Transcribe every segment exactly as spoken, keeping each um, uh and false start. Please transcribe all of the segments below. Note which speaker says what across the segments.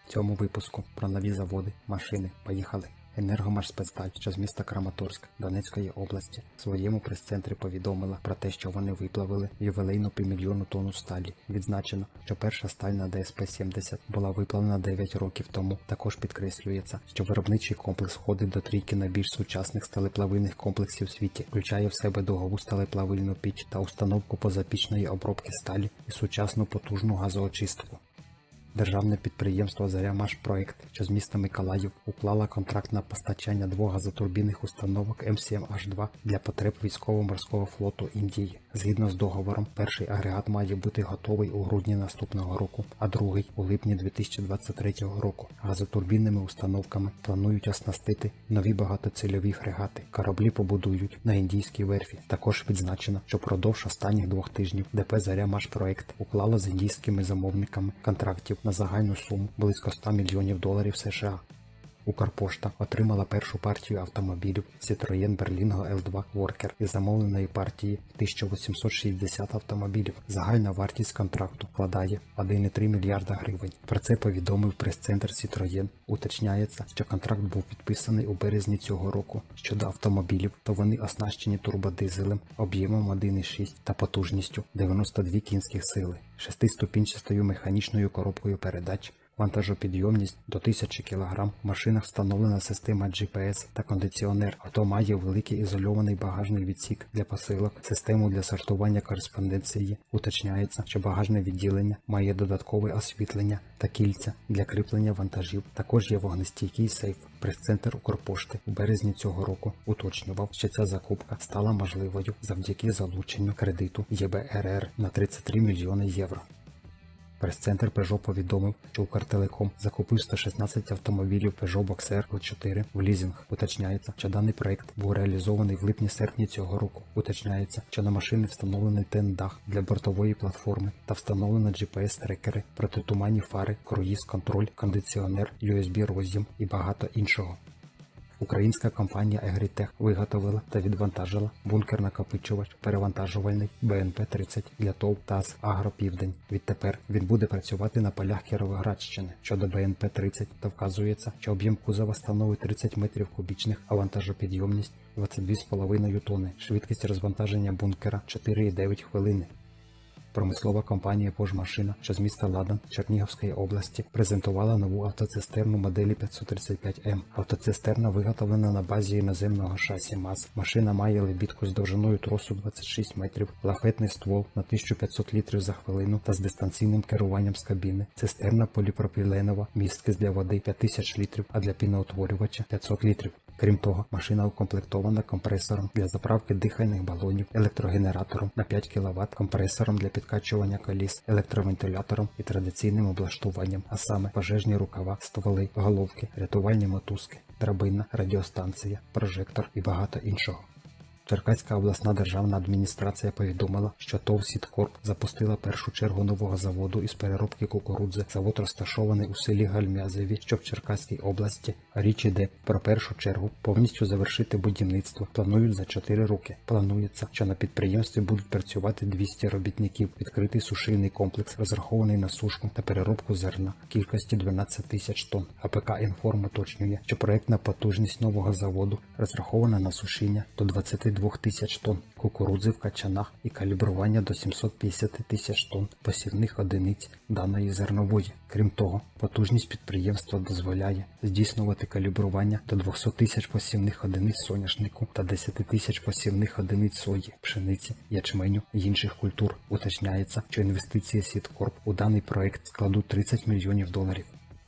Speaker 1: В цьому випуску про нові заводи, машини. Поїхали! Енергомашспецсталь, що з міста Краматорськ, Донецької області, в своєму прес-центрі повідомила про те, що вони виплавили ювілейну півмільйонну тонну сталі. Відзначено, що перша сталь на Д С П сімдесят була виплавлена дев'ять років тому. Також підкреслюється, що виробничий комплекс входить до трійки найбільш сучасних сталеплавильних комплексів у світі, включає в себе дугову сталеплавильну піч та установку позапічної обробки сталі і сучасну потужну газоочистку. Державне підприємство «Заря-Машпроект», що з міста Миколаїв, уклало контракт на постачання двох газотурбінних установок М сім Аш два для потреб військово-морського флоту Індії. Згідно з договором, перший агрегат має бути готовий у грудні наступного року, а другий – у липні дві тисячі двадцять третього року. Газотурбінними установками планують оснастити нові багатоцільові фрегати. Кораблі побудують на індійській верфі. Також відзначено, що впродовж останніх двох тижнів Д П «Заря-Машпроект» уклало з індійськими замовниками контрактів на загальну суму близько ста мільйонів доларів С Ш А. Укрпошта отримала першу партію автомобілів Citroen Berlingo Л два Worker із замовленої партії тисяча вісімсот шістдесят автомобілів. Загальна вартість контракту складає один цілих три мільярда гривень. Про це повідомив прес-центр Citroen. Уточняється, що контракт був підписаний у березні цього року. Щодо автомобілів, то вони оснащені турбодизелем об'ємом один цілих шість та потужністю дев'яносто дві кінських сили, шестиступінчастою механічною коробкою передач, вантажопідйомність до тисячі кілограм, в машинах встановлена система Джі Пі Ес та кондиціонер. Авто має великий ізольований багажний відсік для посилок, систему для сортування кореспонденції. Уточняється, що багажне відділення має додаткове освітлення та кільця для кріплення вантажів. Також є вогнестійкий сейф. Прес-центр Укрпошти у березні цього року уточнював, що ця закупка стала можливою завдяки залученню кредиту Є Б Р Р на тридцять три мільйони євро. Прес-центр Peugeot повідомив, що Укртелеком закупив сто шістнадцять автомобілів Peugeot Boxer Л чотири в лізинг. Уточняється, що даний проект був реалізований в липні-серпні цього року. Уточняється, що на машини встановлений тен-дах для бортової платформи та встановлено Джі Пі Ес-трекери, протитуманні фари, круїз-контроль, кондиціонер, Ю Ес Бі роз'єм і багато іншого. Українська компанія Егрітех виготовила та відвантажила бункер-накопичувач перевантажувальний Б Н П тридцять для ТОВ ТАЗ «Агропівдень». Відтепер він буде працювати на полях Кіровоградщини. Щодо Б Н П тридцять, то вказується, що об'єм кузова становить тридцять метрів кубічних, а вантажопідйомність двадцять дві цілих п'ять десятих тонни. Швидкість розвантаження бункера чотири цілих дев'ять хвилини. Промислова компанія «Пожмашина», що з міста Ладан Чернігівської області, презентувала нову автоцистерну моделі п'ятсот тридцять п'ять М. Автоцистерна виготовлена на базі іноземного шасі МАЗ. Машина має лебідку з довжиною тросу двадцять шість метрів, лафетний ствол на тисячу п'ятсот літрів за хвилину та з дистанційним керуванням з кабіни. Цистерна поліпропіленова, місткість для води п'ять тисяч літрів, а для піноутворювача п'ятсот літрів. Крім того, машина укомплектована компресором для заправки дихальних балонів, електрогенератором на п'ять кіловат, компресором для підкачування коліс, електровентилятором і традиційним облаштуванням, а саме пожежні рукава, стволи, головки, рятувальні мотузки, драбина, радіостанція, прожектор і багато іншого. Черкаська обласна державна адміністрація повідомила, що ТОВ «Сідкорп» запустила першу чергу нового заводу із переробки кукурудзи. Завод розташований у селі Гальмязеві, що в Черкаській області. Річ іде про першу чергу повністю завершити будівництво. Планують за чотири роки. Планується, що на підприємстві будуть працювати двісті робітників. Відкритий сушильний комплекс, розрахований на сушку та переробку зерна в кількості дванадцять тисяч тонн. А Пе Ка «Інформ» уточнює, що проектна потужність нового заводу розрахована на сушіння до двадцяти двох тисяч тонн кукурудзи в качанах і калібрування до сімсот п'ятдесят тисяч тонн посівних одиниць даної зернової. Крім того, потужність підприємства дозволяє здійснювати калібрування до двохсот тисяч посівних одиниць соняшнику та десять тисяч посівних одиниць сої, пшениці, ячменю і інших культур. Уточняється, що інвестиції «Сідкорп» у даний проект складуть тридцять мільйонів доларів.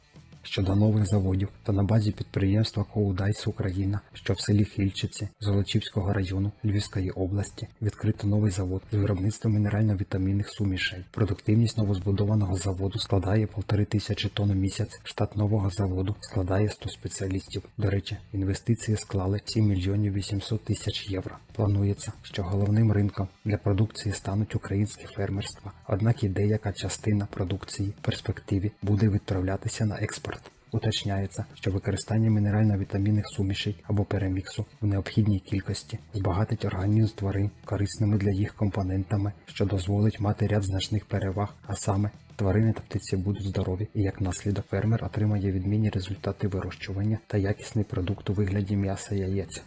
Speaker 1: Щодо нових заводів, то на базі підприємства «Коудайс Україна», що в селі Хільчиці Золочівського району Львівської області, відкрито новий завод з виробництва мінерально-вітамінних сумішей. Продуктивність новозбудованого заводу складає півтори тисячі тонн у місяць, штат нового заводу складає сто спеціалістів. До речі, інвестиції склали сім мільйонів вісімсот тисяч євро. Планується, що головним ринком для продукції стануть українські фермерства, однак і деяка частина продукції в перспективі буде відправлятися на експорт. Уточняється, що використання мінерально-вітамінних сумішей або переміксу в необхідній кількості збагатить організм тварин корисними для їх компонентами, що дозволить мати ряд значних переваг, а саме Тварини та птиці будуть здорові, і як наслідок фермер отримає відмінні результати вирощування та якісний продукт у вигляді м'яса і яєць.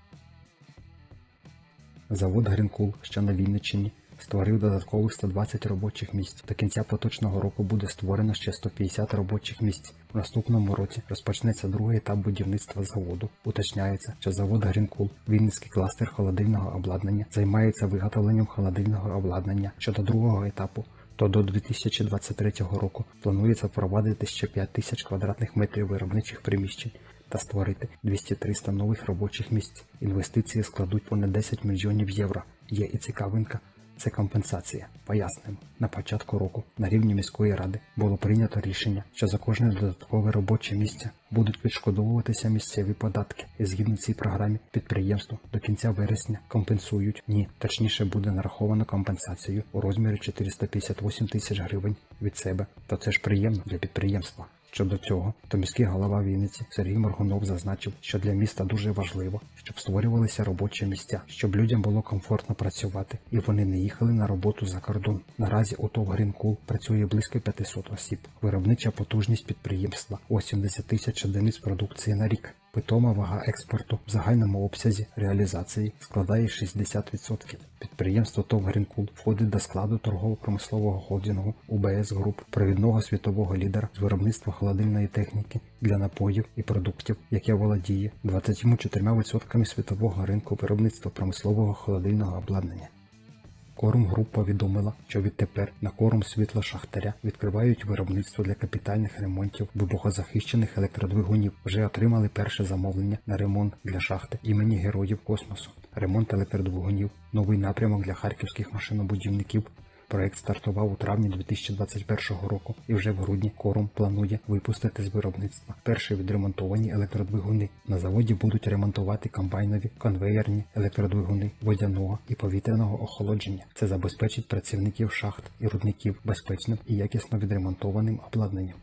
Speaker 1: Завод Грінкул, що на Вінниччині, створив додаткових сто двадцять робочих місць. До кінця поточного року буде створено ще сто п'ятдесят робочих місць. У наступному році розпочнеться другий етап будівництва заводу. Уточняється, що завод Грінкул, Вінницький кластер холодильного обладнання, займається виготовленням холодильного обладнання. Щодо другого етапу, то до дві тисячі двадцять третього року планується впровадити ще п'ять тисяч квадратних метрів виробничих приміщень та створити двісті-триста нових робочих місць. Інвестиції складуть понад десять мільйонів євро. Є і цікавинка. Це компенсація. Пояснимо. На початку року на рівні міської ради було прийнято рішення, що за кожне додаткове робоче місце будуть відшкодовуватися місцеві податки. І згідно цій програмі підприємству до кінця вересня компенсують, ні, точніше буде нараховано компенсацію у розмірі чотириста п'ятдесят вісім тисяч гривень від себе. То це ж приємно для підприємства. Щодо цього, то міський голова Вінниці Сергій Моргунов зазначив, що для міста дуже важливо, щоб створювалися робочі місця, щоб людям було комфортно працювати і вони не їхали на роботу за кордон. Наразі у ТОВ Грінкул працює близько п'ятисот осіб. Виробнича потужність підприємства – вісімдесят тисяч одиниць продукції на рік. Питома вага експорту в загальному обсязі реалізації складає шістдесят відсотків. Підприємство ТОВ Грінкул входить до складу торгово-промислового холдингу У Б С Груп, провідного світового лідера з виробництва холодильної техніки для напоїв і продуктів, яке володіє двадцятьма чотирма відсотками світового ринку виробництва промислового холодильного обладнання. Корум Груп повідомила, що відтепер на Корум Світло Шахтаря відкривають виробництво для капітальних ремонтів вибухозахищених електродвигунів. Вже отримали перше замовлення на ремонт для шахти імені Героїв Космосу. Ремонт електродвигунів – новий напрямок для харківських машинобудівників. Проект стартував у травні дві тисячі двадцять першого року і вже в грудні Корум планує випустити з виробництва перші відремонтовані електродвигуни. На заводі будуть ремонтувати комбайнові, конвеєрні електродвигуни водяного і повітряного охолодження. Це забезпечить працівників шахт і рудників безпечним і якісно відремонтованим обладнанням.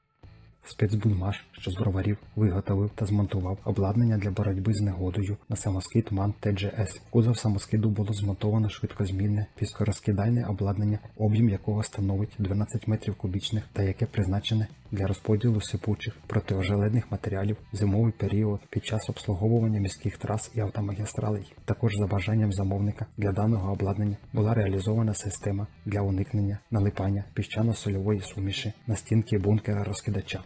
Speaker 1: Спецбудмаш, що з Броварів, виготовив та змонтував обладнання для боротьби з негодою на самоскид МАН Т Дж С. В кузов самоскиду було змонтовано швидкозмінне піскорозкидальне обладнання, об'єм якого становить дванадцять метрів кубічних та яке призначене для розподілу сипучих протиожеледних матеріалів в зимовий період під час обслуговування міських трас і автомагістралей. Також за бажанням замовника для даного обладнання була реалізована система для уникнення налипання піщано-сольової суміші на стінки бункера розкидача.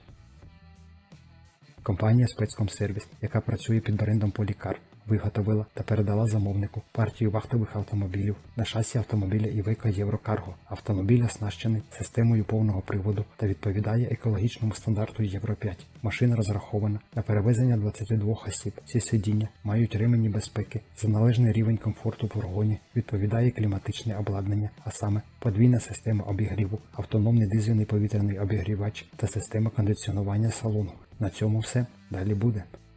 Speaker 1: Компанія «Спецкомсервіс», яка працює під брендом «Полікар», виготовила та передала замовнику партію вахтових автомобілів на шасі автомобіля Івеко Єврокарго. Автомобіль оснащений системою повного приводу та відповідає екологічному стандарту Євро п'ять. Машина розрахована на перевезення двадцяти двох осіб. Ці сидіння мають ремені безпеки. За належний рівень комфорту в фургоні відповідає кліматичне обладнання, а саме подвійна система обігріву, автономний дизельний повітряний обігрівач та система кондиціонування салону. На цьому все. Далі буде.